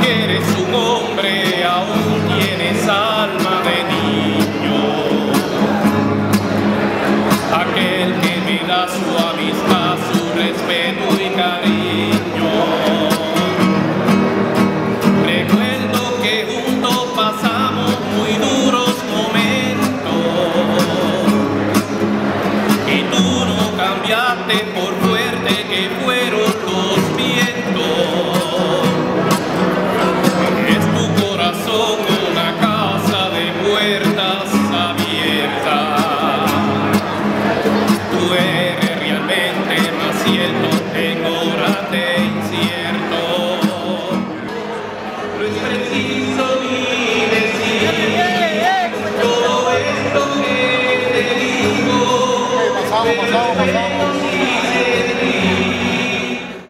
que eres un hombre, aún tienes alma de niño. Aquel que me da su amistad, su respeto y cariño. Recuerdo que juntos pasamos muy duros momentos y tú no cambiaste por fuerte que fueron los vientos. Es tu corazón una casa de puertas abiertas. Tú eres realmente más cierto en horas de incierto. No es preciso ni decir todo esto que te digo. Pasamos.